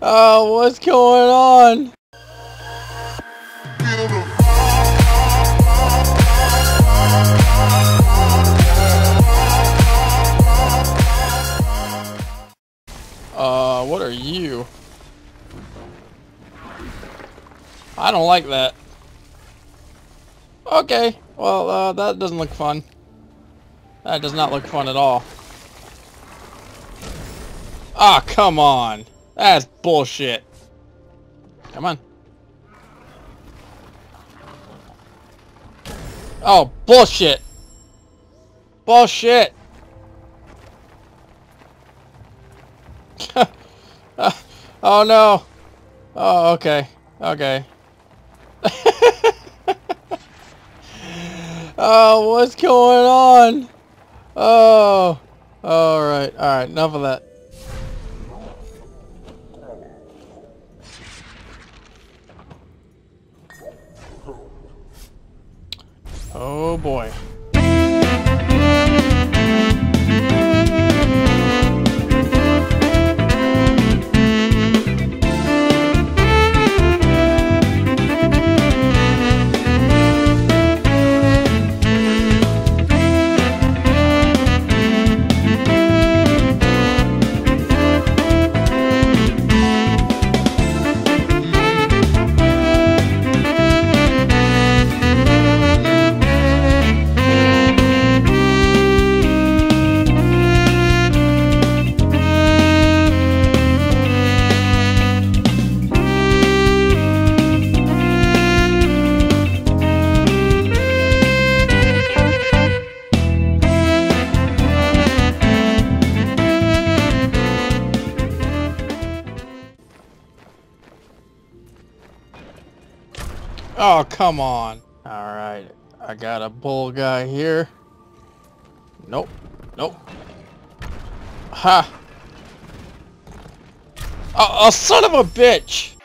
Oh, what's going on? What are you? I don't like that. Okay, well, that doesn't look fun. That does not look fun at all. Ah, come on. That's bullshit. Come on. Oh, bullshit. Bullshit. Oh no. Oh, okay. Okay. Oh, what's going on? Oh. Alright, alright, enough of that. Oh boy. Oh, come on. Alright, I got a bull guy here. Nope. Nope. Ha! Oh, son of a bitch!